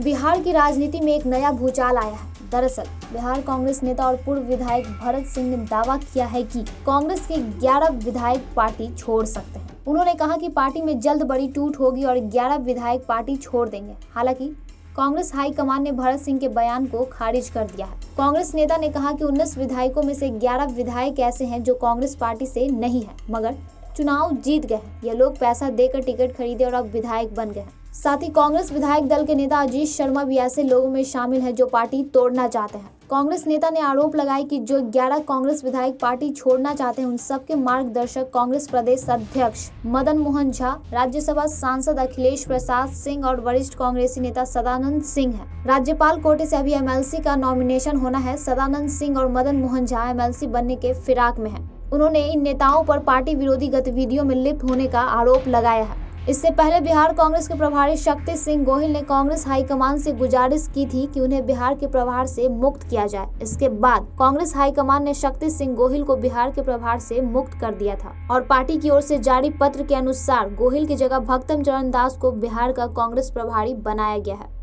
बिहार की राजनीति में एक नया भूचाल आया है। दरअसल बिहार कांग्रेस नेता और पूर्व विधायक भरत सिंह ने दावा किया है कि कांग्रेस के 11 विधायक पार्टी छोड़ सकते हैं। उन्होंने कहा कि पार्टी में जल्द बड़ी टूट होगी और 11 विधायक पार्टी छोड़ देंगे। हालांकि कांग्रेस हाईकमान ने भरत सिंह के बयान को खारिज कर दिया है। कांग्रेस नेता ने कहा कि 19 विधायकों में से 11 विधायक ऐसे हैं जो कांग्रेस पार्टी से नहीं है, मगर चुनाव जीत गए हैं। ये लोग पैसा देकर टिकट खरीदे और अब विधायक बन गए हैं। साथ ही कांग्रेस विधायक दल के नेता अजीत शर्मा भी ऐसे लोगों में शामिल हैं जो पार्टी तोड़ना चाहते हैं। कांग्रेस नेता ने आरोप लगाया कि जो 11 कांग्रेस विधायक पार्टी छोड़ना चाहते हैं उन सबके मार्गदर्शक कांग्रेस प्रदेश अध्यक्ष मदन मोहन झा, राज्यसभा सांसद अखिलेश प्रसाद सिंह और वरिष्ठ कांग्रेसी नेता सदानंद सिंह है। राज्यपाल कोटे से अभी एमएलसी का नॉमिनेशन होना है। सदानंद सिंह और मदन मोहन झा एमएलसी बनने के फिराक में है। उन्होंने इन नेताओं पर पार्टी विरोधी गतिविधियों में लिप्त होने का आरोप लगाया है। इससे पहले बिहार कांग्रेस के प्रभारी शक्ति सिंह गोहिल ने कांग्रेस हाईकमान से गुजारिश की थी कि उन्हें बिहार के प्रभार से मुक्त किया जाए। इसके बाद कांग्रेस हाईकमान ने शक्ति सिंह गोहिल को बिहार के प्रभार से मुक्त कर दिया था और पार्टी की ओर से जारी पत्र के अनुसार गोहिल की जगह भक्तम चरण दास को बिहार का कांग्रेस प्रभारी बनाया गया है।